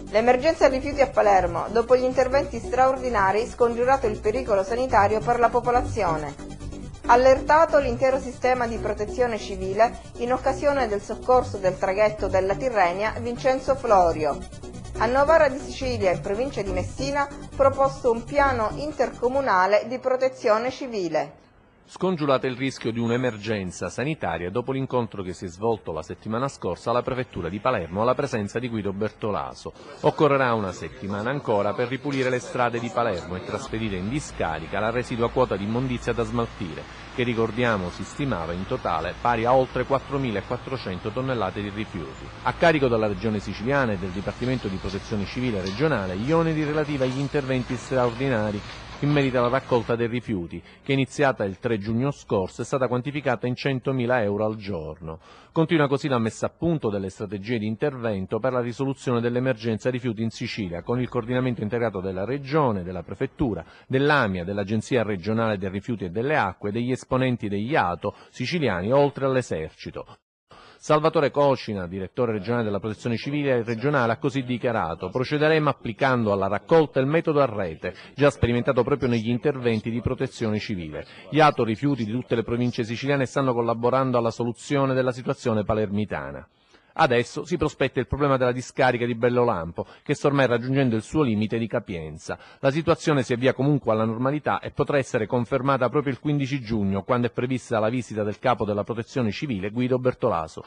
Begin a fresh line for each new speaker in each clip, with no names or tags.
L'emergenza rifiuti a Palermo, dopo gli interventi straordinari, scongiurato il pericolo sanitario per la popolazione. Allertato l'intero sistema di protezione civile in occasione del soccorso del traghetto della Tirrenia Vincenzo Florio. A Novara di Sicilia, in provincia di Messina, proposto un piano intercomunale di protezione civile.
Scongiurato il rischio di un'emergenza sanitaria dopo l'incontro che si è svolto la settimana scorsa alla prefettura di Palermo alla presenza di Guido Bertolaso. Occorrerà una settimana ancora per ripulire le strade di Palermo e trasferire in discarica la residua quota di immondizia da smaltire, che ricordiamo si stimava in totale pari a oltre 4.400 tonnellate di rifiuti. A carico della Regione Siciliana e del Dipartimento di Protezione Civile regionale gli oneri relativi agli interventi straordinari in merito alla raccolta dei rifiuti, che iniziata il 3 giugno scorso è stata quantificata in 100.000 euro al giorno. Continua così la messa a punto delle strategie di intervento per la risoluzione dell'emergenza rifiuti in Sicilia, con il coordinamento integrato della Regione, della Prefettura, dell'AMIA, dell'Agenzia regionale dei rifiuti e delle acque, degli esponenti degli ATO siciliani, oltre all'Esercito. Salvatore Cocina, direttore regionale della Protezione Civile regionale, ha così dichiarato: procederemo applicando alla raccolta il metodo a rete, già sperimentato proprio negli interventi di protezione civile. Gli ATO rifiuti di tutte le province siciliane stanno collaborando alla soluzione della situazione palermitana. Adesso si prospetta il problema della discarica di Bellolampo, che sta ormai raggiungendo il suo limite di capienza. La situazione si avvia comunque alla normalità e potrà essere confermata proprio il 15 giugno, quando è prevista la visita del capo della Protezione Civile, Guido Bertolaso.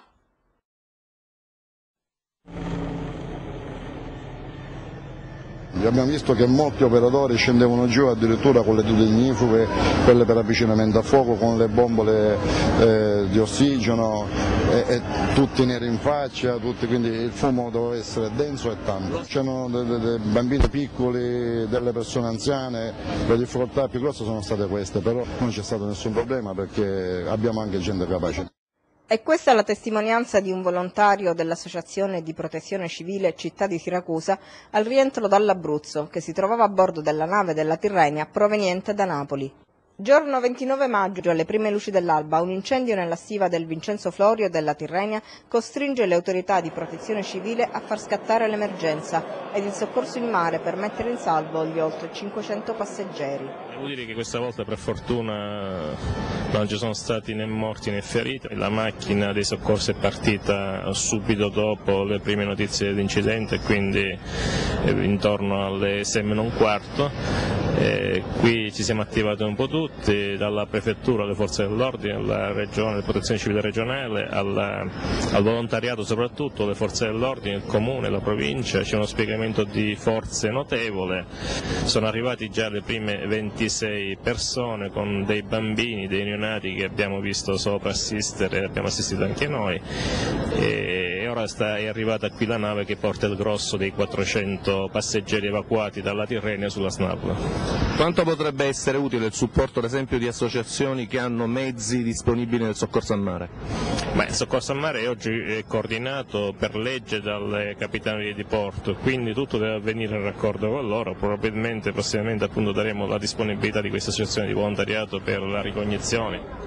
Abbiamo visto che molti operatori scendevano giù addirittura con le tute ignifughe, quelle per avvicinamento a fuoco, con le bombole di ossigeno e tutti neri in faccia, quindi il fumo doveva essere denso e tanto. C'erano dei bambini piccoli, delle persone anziane, le difficoltà più grosse sono state queste, però non c'è stato nessun problema perché abbiamo anche gente capace.
E questa è la testimonianza di un volontario dell'Associazione di Protezione Civile Città di Siracusa al rientro dall'Abruzzo, che si trovava a bordo della nave della Tirrenia proveniente da Napoli. Giorno 29 maggio, alle prime luci dell'alba, un incendio nella stiva del Vincenzo Florio della Tirrenia costringe le autorità di protezione civile a far scattare l'emergenza ed il soccorso in mare per mettere in salvo gli oltre 500 passeggeri.
Devo dire che questa volta per fortuna non ci sono stati né morti né feriti. La macchina dei soccorsi è partita subito dopo le prime notizie dell'incidente, quindi intorno alle 6:15. Qui ci siamo attivati un po' tutti, dalla prefettura, alle forze dell'ordine, alla regione, alla protezione civile regionale, al volontariato soprattutto, le forze dell'ordine, il comune, la provincia. C'è uno spiegamento di forze notevole, sono arrivati già le prime 26 persone con dei bambini, dei neonati che abbiamo visto sopra assistere, abbiamo assistito anche noi. E ora è arrivata qui la nave che porta il grosso dei 400 passeggeri evacuati dalla Tirrenia sulla SNAP.
Quanto potrebbe essere utile il supporto, ad esempio, di associazioni che hanno mezzi disponibili nel soccorso in mare?
Il soccorso in mare oggi è coordinato per legge dalle capitanerie di porto, quindi tutto deve avvenire in raccordo con loro. Probabilmente prossimamente appunto daremo la disponibilità di queste associazioni di volontariato per la ricognizione.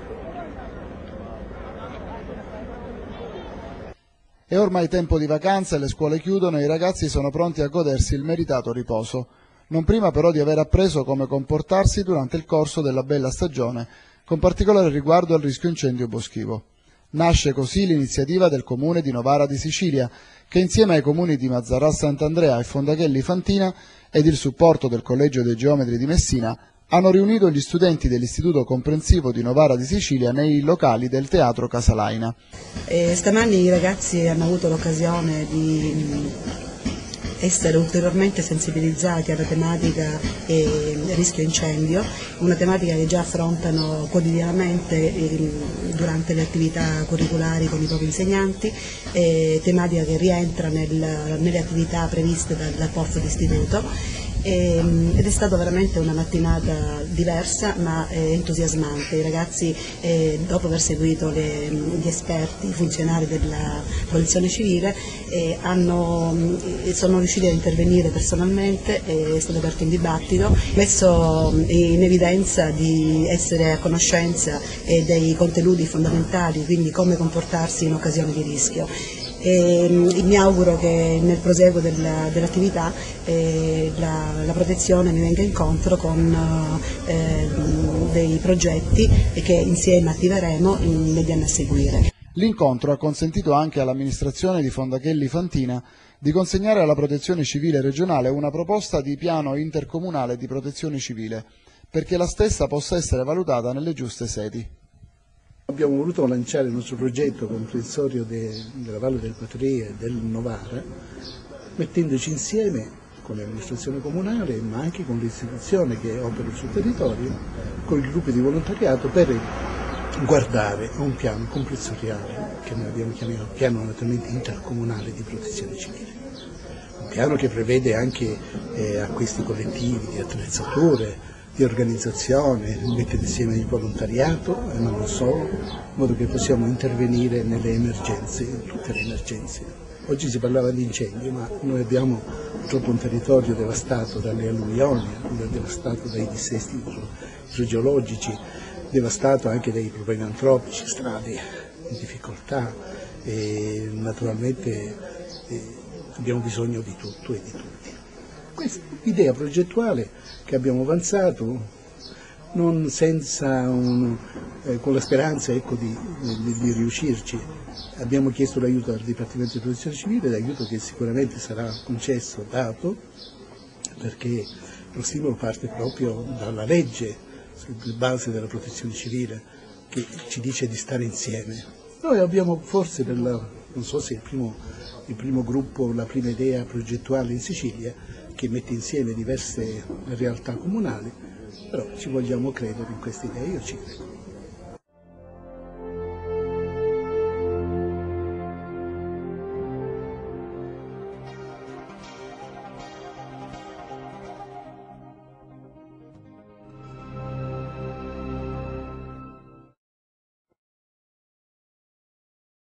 È ormai tempo di vacanze, le scuole chiudono e i ragazzi sono pronti a godersi il meritato riposo. Non prima però di aver appreso come comportarsi durante il corso della bella stagione, con particolare riguardo al rischio incendio boschivo. Nasce così l'iniziativa del comune di Novara di Sicilia, che insieme ai comuni di Mazzarà Sant'Andrea e Fondachelli Fantina ed il supporto del Collegio dei Geometri di Messina hanno riunito gli studenti dell'Istituto Comprensivo di Novara di Sicilia nei locali del Teatro Casalaina.
Stamani i ragazzi hanno avuto l'occasione di essere ulteriormente sensibilizzati alla tematica rischio incendio, una tematica che già affrontano quotidianamente durante le attività curriculari con i propri insegnanti, tematica che rientra nelle attività previste dal corso d'istituto. Ed è stata veramente una mattinata diversa ma entusiasmante. I ragazzi, dopo aver seguito gli esperti, i funzionari della Protezione Civile, sono riusciti a intervenire personalmente, è stato aperto un dibattito, messo in evidenza di essere a conoscenza dei contenuti fondamentali, quindi come comportarsi in occasione di rischio. Mi auguro che nel proseguo dell'attività la protezione mi venga incontro con dei progetti che insieme attiveremo negli anni a seguire.
L'incontro ha consentito anche all'amministrazione di Fondachelli Fantina di consegnare alla Protezione Civile regionale una proposta di piano intercomunale di protezione civile, perché la stessa possa essere valutata nelle giuste sedi.
Abbiamo voluto lanciare il nostro progetto comprensorio della Valle del Patrè e del Novara, mettendoci insieme con l'amministrazione comunale, ma anche con le istituzioni che operano sul territorio, con i gruppi di volontariato, per guardare a un piano comprensoriale che noi abbiamo chiamato piano naturalmente intercomunale di protezione civile. Un piano che prevede anche acquisti collettivi di attrezzature, di organizzazione, mette insieme il volontariato, ma non solo, in modo che possiamo intervenire nelle emergenze, in tutte le emergenze. Oggi si parlava di incendi, ma noi abbiamo purtroppo un territorio devastato dalle alluvioni, devastato dai dissesti idrogeologici, devastato anche dai problemi antropici, strade in difficoltà e naturalmente abbiamo bisogno di tutto e di tutti. Questa idea progettuale che abbiamo avanzato, non senza con la speranza di riuscirci, abbiamo chiesto l'aiuto al Dipartimento di Protezione Civile, l'aiuto che sicuramente sarà concesso, dato, perché lo stimolo parte proprio dalla legge sulle basi della protezione civile che ci dice di stare insieme. Noi abbiamo forse, non so se il primo gruppo, la prima idea progettuale in Sicilia che mette insieme diverse realtà comunali, però ci vogliamo credere in questa idea, io ci credo.